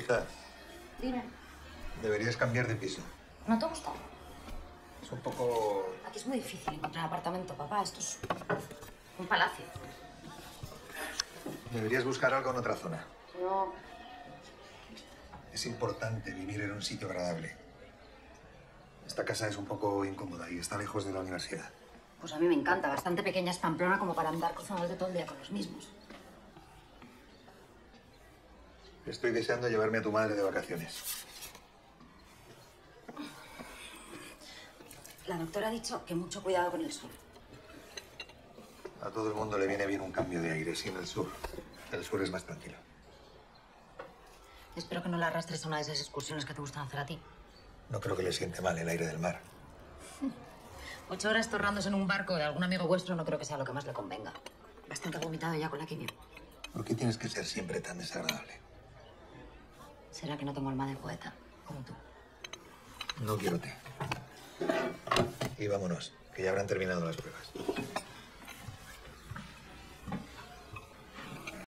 Hija, Dime. deberías cambiar de piso. ¿No te gusta? Es un poco... Aquí es muy difícil encontrar apartamento, papá. Esto es un palacio. Deberías buscar algo en otra zona. No. Es importante vivir en un sitio agradable. Esta casa es un poco incómoda y está lejos de la universidad. Pues a mí me encanta. Bastante pequeña es Pamplona como para andar cruzándote todo el día con los mismos. Estoy deseando llevarme a tu madre de vacaciones. La doctora ha dicho que mucho cuidado con el sur. A todo el mundo le viene bien un cambio de aire, sin el sur. El sur es más tranquilo. Espero que no la arrastres a una de esas excursiones que te gustan hacer a ti. No creo que le siente mal el aire del mar. 8 horas torrándose en un barco de algún amigo vuestro no creo que sea lo que más le convenga. Bastante vomitado ya con la quimio. ¿Por qué tienes que ser siempre tan desagradable? ¿Será que no tengo alma de poeta, como tú? No quiero té. Y vámonos, que ya habrán terminado las pruebas.